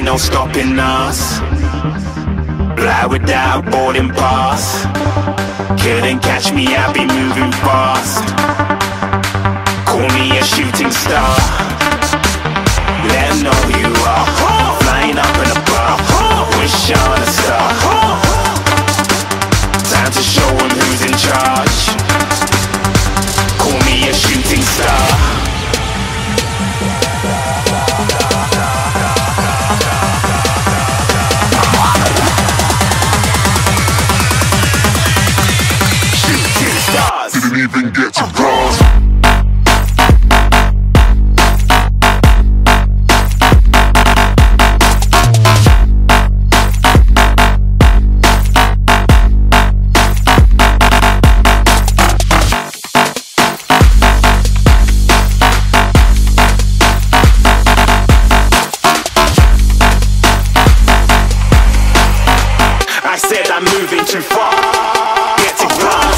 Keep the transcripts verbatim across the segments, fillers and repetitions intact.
ain't no stopping us. Fly without boarding pass. Couldn't catch me, I be moving fast. Call me a shooting star. Let 'em know who you are. Flying up in a bar. Wish on a star. Time to show 'em who's in charge. Call me a shooting star. Didn't even get to cross. I said I'm moving too far. Get to glass.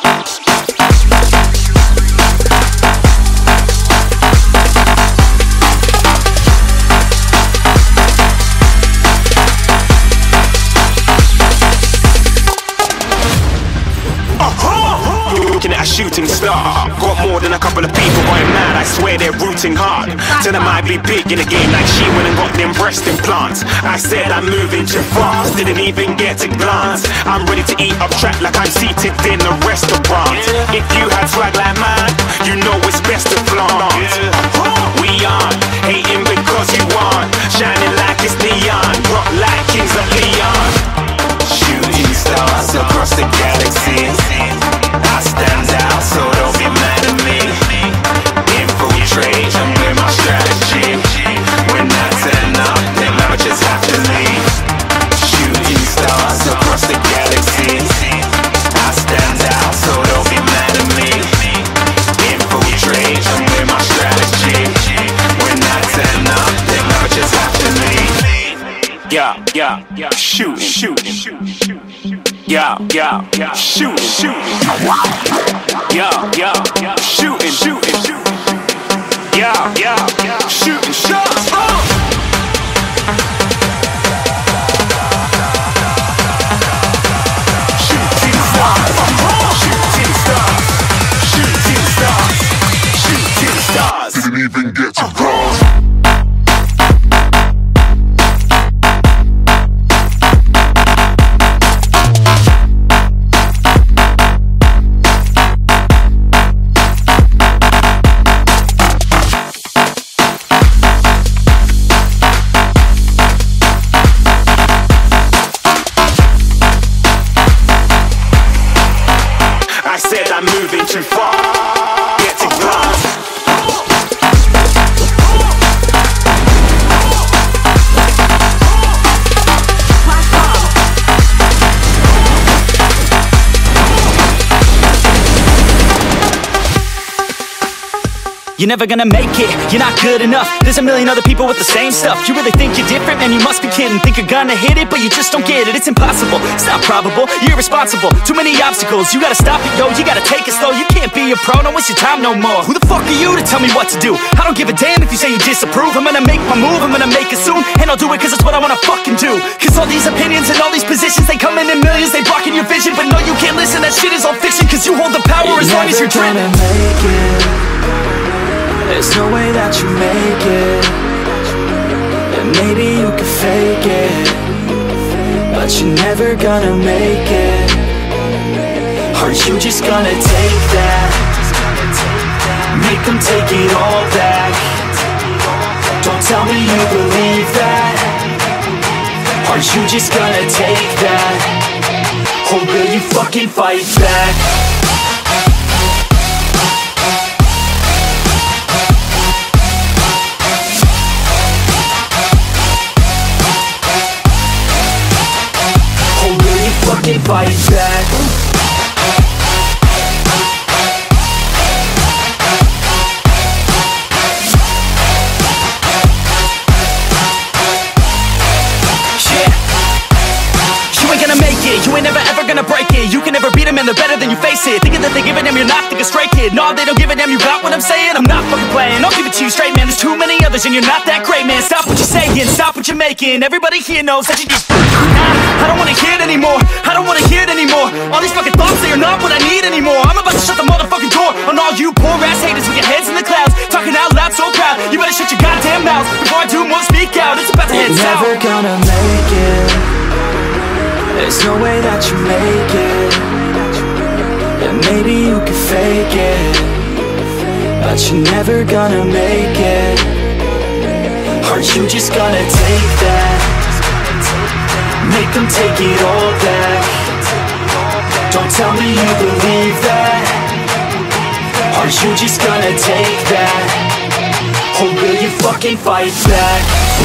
Looking at a shooting star. Got more than a couple of people going mad. I swear they're rooting hard. Tell them I'd be big in the game like she went and got them breast implants. I said I'm moving too fast. Didn't even get to glance. I'm ready to eat up track like I'm seated in a restaurant. If you had swag like mine, you know it's best to flaunt. We aren't hating because you aren't. Shining like it's neon. Rock like kings of Leon. Shooting stars across the galaxy. I stand out, so don't be mad at me. Infiltrate, I'm with my strategy. When I turn up, them amateurs have to leave. Shooting stars across the galaxy. I stand out, so don't be mad at me. Infiltrate, I'm with my strategy. When I turn up, them amateurs have to leave. Yeah, yeah, yeah, shoot, shoot, shoot, shoot. Yeah, yeah, yeah, shooting, shooting. Yeah, yeah, yeah, shooting, shooting, shooting. Yeah, yeah, yeah, shooting shots. Oh! Shooting stars, shooting stars, shooting stars, shooting stars. Didn't even get to cross. I said I'm moving too far. Get to glass. You're never gonna make it, you're not good enough. There's a million other people with the same stuff. You really think you're different? Man, you must be kidding. Think you're gonna hit it, but you just don't get it. It's impossible, it's not probable, you're irresponsible. Too many obstacles, you gotta stop it, yo. You gotta take it slow, you can't be a pro. Don't waste your time no more. Who the fuck are you to tell me what to do? I don't give a damn if you say you disapprove. I'm gonna make my move, I'm gonna make it soon. And I'll do it cause it's what I wanna fucking do. Cause all these opinions and all these positions, they come in in millions, they blocking your vision. But no, you can't listen, that shit is all fiction. Cause you hold the power as long as you're driven. Make it. There's no way that you make it. And maybe you can fake it, but you're never gonna make it. Are you just gonna take that? Make them take it all back. Don't tell me you believe that. Are you just gonna take that? Or will you fucking fight back? Fucking fight back. Yeah. You ain't gonna make it, you ain't never ever gonna break it. You can never beat him man, they're better than you face it. Thinking that they give a damn, you're not thinking straight, kid. No, they don't give a damn, you got what I'm saying? I'm not fucking playing, I'll give it to you straight, man. There's too many others and you're not that great, man. Stop what you're saying, stop what you're making. Everybody here knows that you just nah, I don't wanna hear it anymore, I don't wanna hear it anymore. All these fucking thoughts, they are not what I need anymore. I'm about to shut the motherfucking door on all you poor ass haters with your heads in the clouds, talking out loud so proud. You better shut your goddamn mouth before I do more speak out. It's about to head south. You're never gonna make it. There's no way that you make it. And maybe you can fake it, but you're never gonna make it. Aren't you just gonna take that? Make them take it all back. Don't tell me you believe that. Aren't you just gonna take that? Or will you fucking fight back?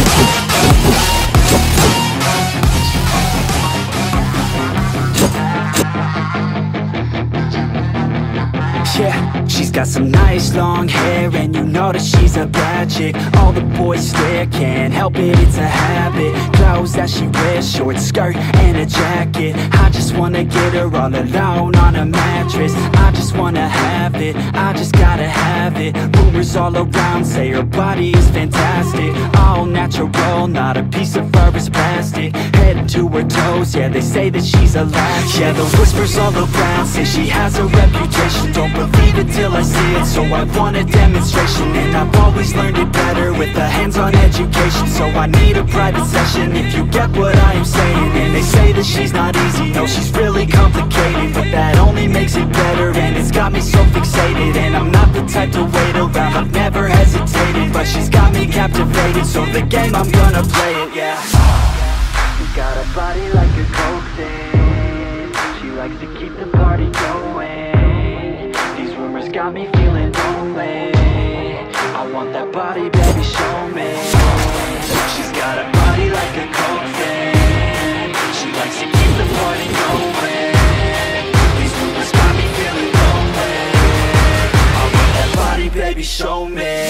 Yeah, she's got some nice long hair, and you know that she's a bad chick. All the boys stare, can't help it, it's a habit. Clothes that she wears, short skirt and a jacket. I just wanna get her all alone on a mattress. I just wanna have it, I just gotta have it. Rumors all around say her body is fantastic. All natural, not a piece of fur is plastic. Head to her toes, yeah, they say that she's a latch. Yeah, the whispers all around say she has a reputation. Don't believe it till I see it, so I want a demonstration. And I've always learned it better with a hands-on education. So I need a private session, if you get what I am saying. And they say that she's not easy, no, she's really complicated, but that only makes it better, and it's got me so fixated. And I'm not the type to wait around, I've never hesitated, but she's got me captivated, so the game, I'm gonna play it, yeah. She's got a body like a coke thing, she likes to keep the party going. Rumors got me feeling lonely, I want that body, baby, show me. She's got a body like a coke thing, she likes to keep the party going. These rumors got me feeling lonely, I want that body, baby, show me.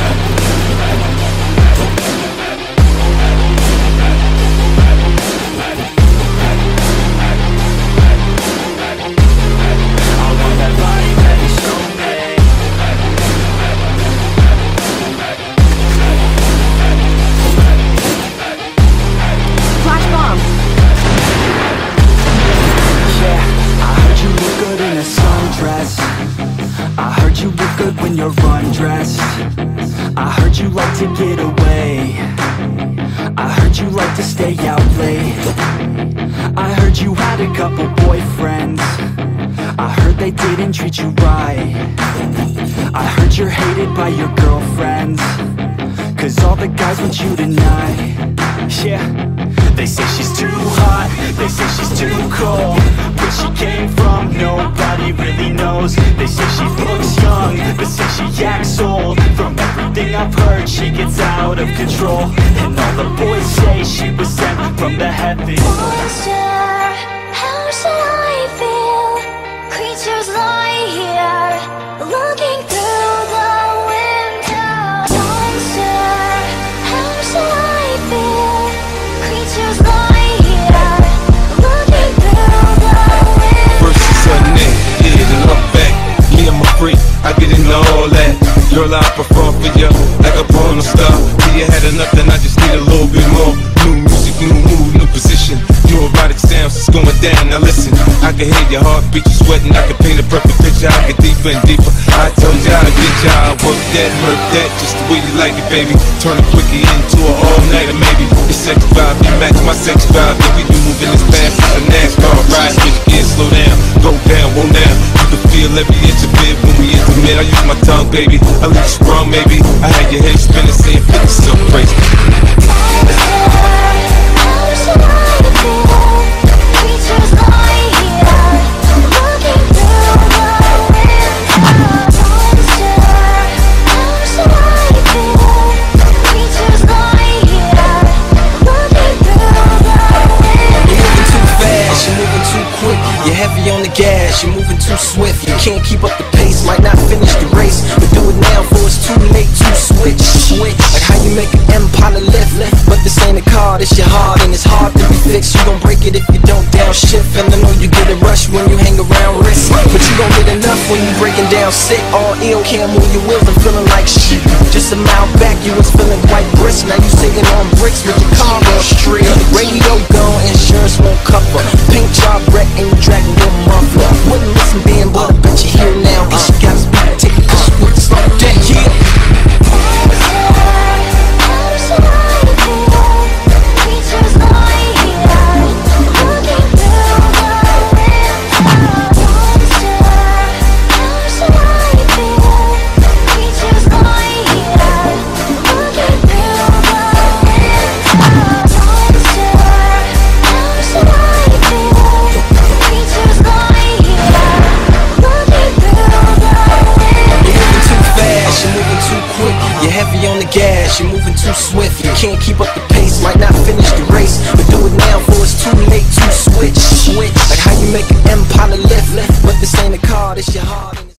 I heard you look good when you're undressed. I heard you like to get away. I heard you like to stay out late. I heard you had a couple boyfriends. I heard they didn't treat you right. I heard you're hated by your girlfriends, cause all the guys want you tonight. Yeah, they say she's too hot, they say she's too cold. Where she came from, nobody really knows. They say she looks young, but say she acts old. From everything I've heard, she gets out of control. And all the boys say she was sent from the heavens. Monster, how should I feel? Creatures lie here, looking through the window. Monster, how should I feel? Creatures lie here, looking through the window. Versus her neck, yeah, then look back. Me, I'm a freak, I get into all that. Girl, I perform for you like a porno star. Yeah, you had enough, then I just need a little bit more. New music, new mood, new position. New erotic sounds, it's going down. Now listen, I can hear your heartbeat, you sweating. I can paint a perfect picture, I get deeper and deeper. I told you how to get you, I work that, work that, just the way you like it, baby. Turn a quickie into an all-nighter, maybe. Your sex vibe, you match my sex vibe, baby. You moving as fast as a NASCAR ride. Switch gears, slow down, go down, won't down. You can feel every inch of it when we intimate. I use my tongue, baby. I leave you sprung, maybe. I had your head spinning, saying fifty, so crazy. You're heavy on the gas, you're moving too swift. You can't keep up the pace, might not finish the race. But do it now before it's too late to switch. Switch, like how you make an Impala lift. But this ain't a car, this your heart, and it's hard to be fixed. You gon' break it if you don't down downshift, and I know you get a rush when you hang around risk. But you don't get enough when you breaking down sick. All ill, can't move your wheels and feeling like shit. Just a mile back, you was feeling quite brisk. Now you sitting on bricks with your car on street. Radio gone, insurance won't cover. Paint job wreck and you dragging your muffler. Wouldn't listen then, but I bet you here now. Guess you gotta speak, take a couple with like that, yeah. You're moving too swift, you can't keep up the pace. Might not finish the race, but do it now before it's too late to switch. Switch, like how you make an Impala lift, but this ain't a car, this your heart.